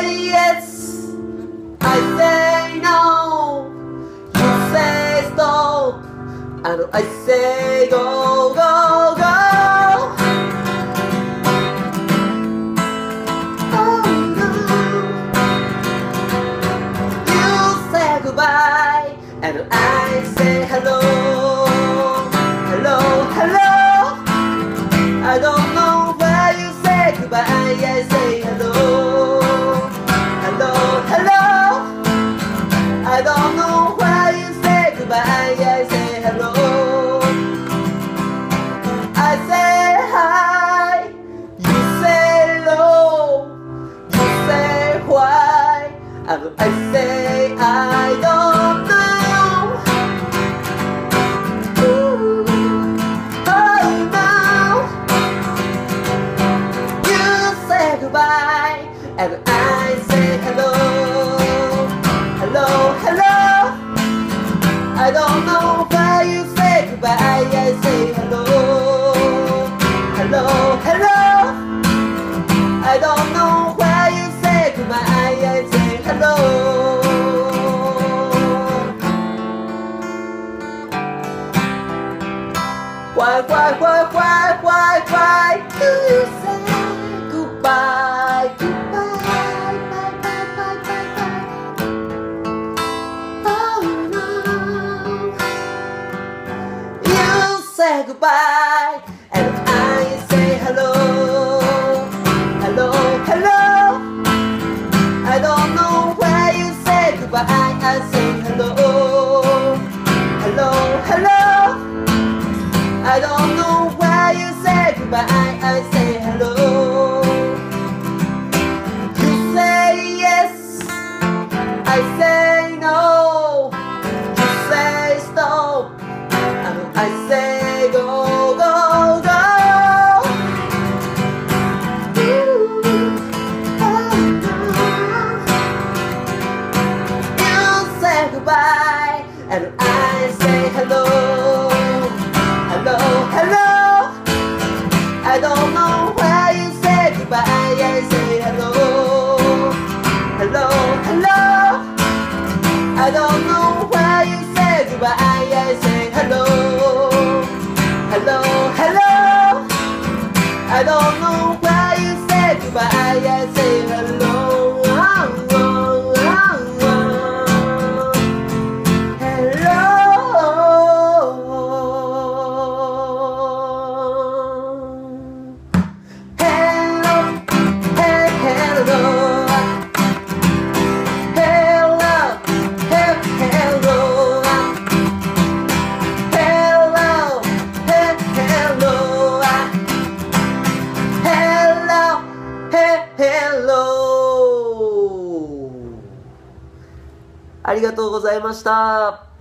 say yes, I say no. You say stop, and I say go, go, go. Oh no. You say goodbye, and I say hello, hello, hello. I don't know why you say goodbye, I say hello, hello, hello. I don't know why you say goodbye, I say hello. I say hi, you say low, you say why, and I say I don't know. And I say hello, hello, hello. I don't know why you say goodbye, I say hello, hello, hello. I don't know why you say goodbye, I say hello. Why do you say goodbye? Say goodbye, and I say hello, hello, hello. I don't know why you say goodbye, I say hello, hello, hello. I don't know why you say goodbye, I say hello. You say yes, I say no. You say stop, and I say go, go, go. You say goodbye, and I say hello, hello, hello. I don't know why you say goodbye, I say hello, hello, hello. I don't know why you say goodbye, I say hello, hello, hello. I don't know why you say goodbye, I say hello, oh, oh, oh, oh. Hello, hello, hey, hello, hello, hey, hello, hello, hey, hello, hello, hey, hello。ありがとうございました。